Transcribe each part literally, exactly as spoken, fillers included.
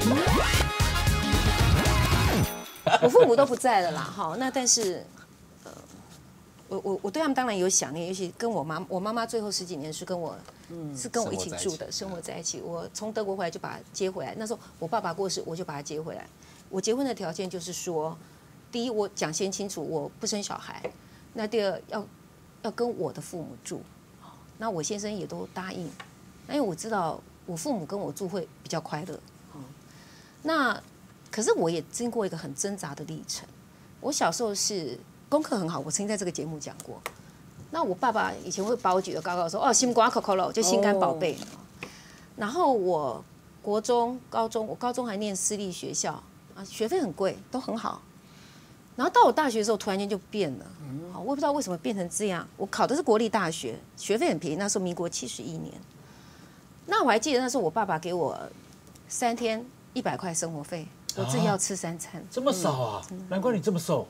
我父母都不在了啦，哈，那但是，呃，我我我对他们当然有想念，尤其跟我妈，我妈妈最后十几年是跟我，嗯，是跟我一起住的，生活在一起。我从德国回来就把她接回来，那时候我爸爸过世，我就把她接回来。我结婚的条件就是说，第一我讲先清楚，我不生小孩；那第二要要跟我的父母住，那我先生也都答应，因为我知道我父母跟我住会比较快乐。那可是我也经过一个很挣扎的历程。我小时候是功课很好，我曾经在这个节目讲过。那我爸爸以前会把我举得高高，说哦心瓜可可了，就心肝宝贝。Oh. 然后我国中、高中，我高中还念私立学校啊，学费很贵，都很好。然后到我大学的时候，突然间就变了。好，我也不知道为什么变成这样。我考的是国立大学，学费很便宜，那时候民国七十一年。那我还记得那时候我爸爸给我三天一百块生活费。我自己要吃三餐， 这么少啊？嗯、难怪你这么瘦。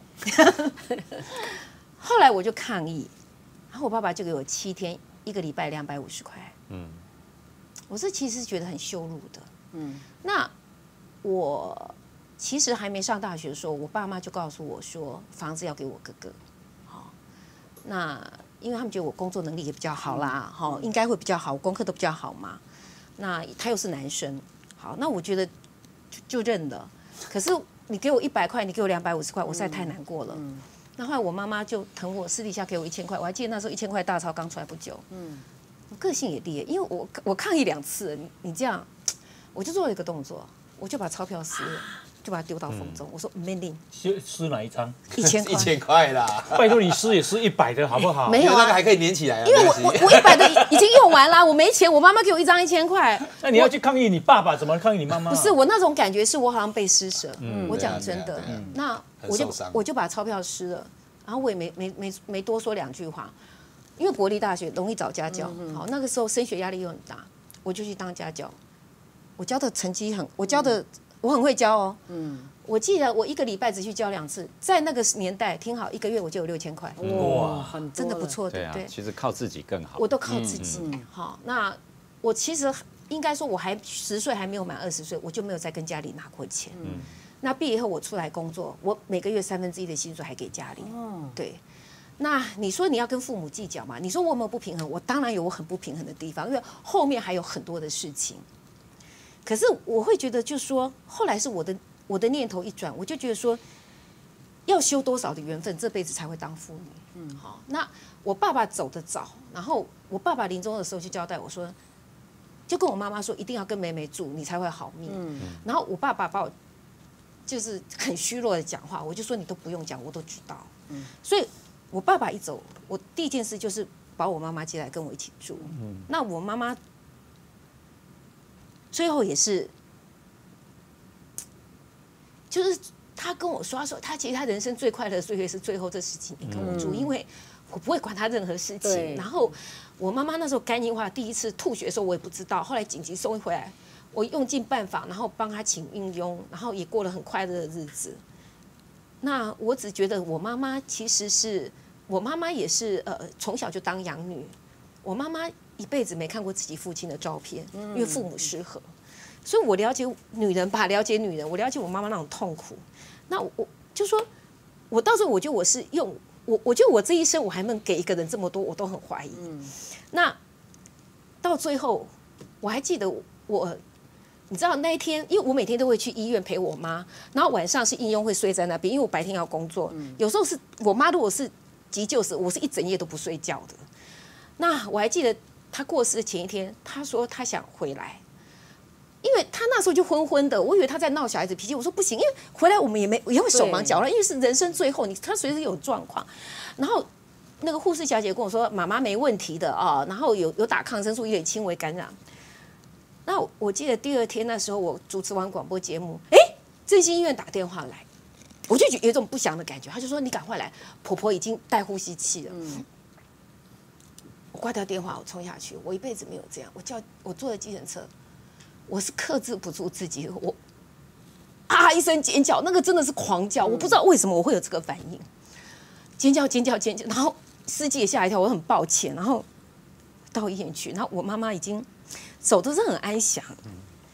后来我就抗议，然后我爸爸就给我七天，一个礼拜两百五十块。嗯，我是其实觉得很羞辱的。嗯，那我其实还没上大学的时候，我爸妈就告诉我说，房子要给我哥哥。好，那因为他们觉得我工作能力也比较好啦，好，应该会比较好，功课都比较好嘛。那他又是男生，好，那我觉得。就认了，可是你给我一百块，你给我两百五十块，我实在太难过了。嗯、那后来我妈妈就疼我，私底下给我一千块，我还记得那时候一千块大钞刚出来不久。嗯，我个性也烈，因为我我抗议两次，你你这样，我就做了一个动作，我就把钞票撕了，就把它丢到风中。嗯、我说没领， 撕撕哪一张？ 一千块， 一千块啦！ 拜托你撕也撕一百的好不好？ 没有、啊， 那个还可以连起来啊。 因为我我我一百的已经用完了，我没钱，我妈妈给我一张一千块。 那你要去抗议你爸爸，怎么抗议你妈妈？ 不是我那种感觉，是我好像被施舍。嗯、我讲真的，嗯、那我就我就把钞票撕了，然后我也没没没没多说两句话，因为国立大学容易找家教，嗯、好那个时候升学压力又很大，我就去当家教。我教的成绩很，我教的、嗯、我很会教哦。嗯。我记得我一个礼拜只去教两次，在那个年代，听好，一个月我就有六千块，哇，真的不错，对不对？ 其实靠自己更好。 我都靠自己。好，那我其实应该说，我还十岁还没有满二十岁，我就没有再跟家里拿过钱。嗯。那毕业后我出来工作，我每个月三分之一的薪水还给家里。嗯。对。那你说你要跟父母计较嘛？你说我有没有不平衡？我当然有我很不平衡的地方，因为后面还有很多的事情。可是我会觉得，就是说，后来是我的。我的念头一转，我就觉得说，要修多少的缘分，这辈子才会当父女。嗯，好，那我爸爸走得早，然后我爸爸临终的时候就交代我说，就跟我妈妈说，一定要跟妹妹住，你才会好命。嗯，然后我爸爸把我就是很虚弱的讲话，我就说你都不用讲，我都知道。嗯，所以我爸爸一走，我第一件事就是把我妈妈接来跟我一起住。嗯，那我妈妈最后也是。就是他跟我说，他说他其实他人生最快乐的岁月是最后这十几年跟我住，嗯、因为我不会管他任何事情。然后我妈妈那时候肝硬化，第一次吐血的时候我也不知道，后来紧急送回来，我用尽办法，然后帮他请孕佣，然后也过了很快乐的日子。那我只觉得我妈妈其实是我妈妈也是呃从小就当养女，我妈妈一辈子没看过自己父亲的照片，因为父母失和。所以我了解女人吧，了解女人，我了解我妈妈那种痛苦。那我就说，我到时候我觉得我是用我，我觉得我这一生我还能给一个人这么多，我都很怀疑。嗯、那到最后，我还记得我，你知道那一天，因为我每天都会去医院陪我妈，然后晚上是应用会睡在那边，因为我白天要工作。嗯、有时候是我妈如果是急救时，我是一整夜都不睡觉的。那我还记得她过世的前一天，她说她想回来。因为他那时候就昏昏的，我以为他在闹小孩子脾气。我说不行，因为回来我们也没也会手忙脚乱，因为是人生最后，你他随时有状况。然后那个护士小姐跟我说，妈妈没问题的啊，然后有有打抗生素，有点轻微感染。那我记得第二天那时候我主持完广播节目，哎，振兴医院打电话来，我就有一种不祥的感觉，他就说你赶快来，婆婆已经带呼吸器了。嗯、我挂掉电话，我冲下去，我一辈子没有这样，我叫我坐了计程车。我是克制不住自己，我啊一声尖叫，那个真的是狂叫，我不知道为什么我会有这个反应，尖叫尖叫尖叫，然后司机也吓一跳，我很抱歉，然后到医院去，然后我妈妈已经走的是很安详，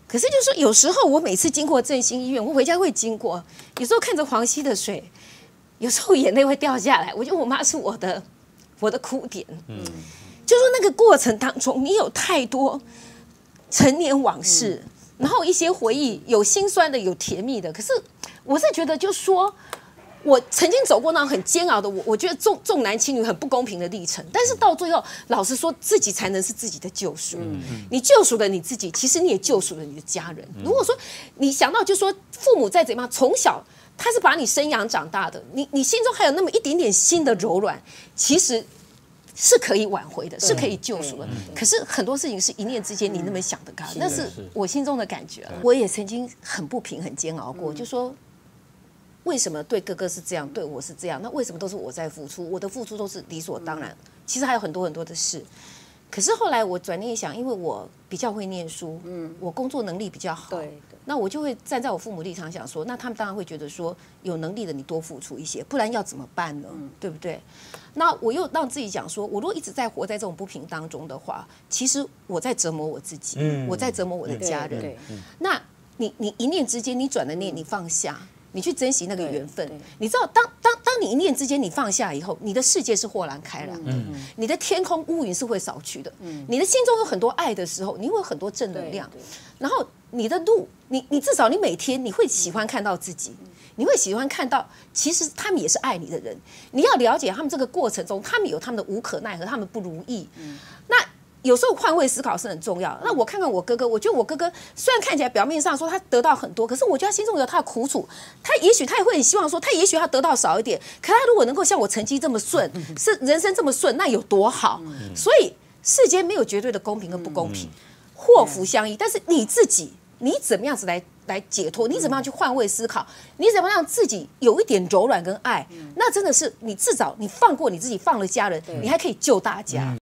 可是就是说，有时候我每次经过振兴医院，我回家会经过，有时候看着黄溪的水，有时候眼泪会掉下来。我觉得我妈是我的我的哭点。嗯，就说那个过程当中，你有太多陈年往事，嗯、然后一些回忆，有心酸的，有甜蜜的。可是我是觉得，就说。我曾经走过那种很煎熬的，我我觉得重重男轻女很不公平的历程，但是到最后，老实说，自己才能是自己的救赎。嗯、你救赎了你自己，其实你也救赎了你的家人。嗯、如果说你想到，就说父母再怎么样，从小他是把你生养长大的，你你心中还有那么一点点心的柔软，其实是可以挽回的，是可以救赎的。可是很多事情是一念之间，你那么想的，那是我心中的感觉。我也曾经很不平、很煎熬过，就说。为什么对哥哥是这样，对我是这样？那为什么都是我在付出？我的付出都是理所当然。其实还有很多很多的事。可是后来我转念一想，因为我比较会念书，嗯，我工作能力比较好，对，那我就会站在我父母立场想说，那他们当然会觉得说，有能力的你多付出一些，不然要怎么办呢？嗯、对不对？那我又让自己讲说，我如果一直在活在这种不平当中的话，其实我在折磨我自己，嗯、我在折磨我的家人。嗯、那你你一念之间，你转了念，你放下。你去珍惜那个缘分，你知道，当当当你一念之间你放下以后，你的世界是豁然开朗的，嗯、你的天空乌云是会扫去的，嗯、你的心中有很多爱的时候，你会有很多正能量，然后你的路，你你至少你每天你会喜欢看到自己，嗯、你会喜欢看到，其实他们也是爱你的人，你要了解他们这个过程中，他们有他们的无可奈何，他们不如意，嗯、那。有时候换位思考是很重要。那我看看我哥哥，我觉得我哥哥虽然看起来表面上说他得到很多，可是我觉得他心中有他的苦楚。他也许他也会很希望说，他也许他得到少一点，可他如果能够像我成绩这么顺，是人生这么顺，那有多好？所以世间没有绝对的公平跟不公平，祸福相依。但是你自己，你怎么样子来来解脱？你怎么样去换位思考？你怎么让自己有一点柔软跟爱？那真的是你至少你放过你自己，放了家人，你还可以救大家。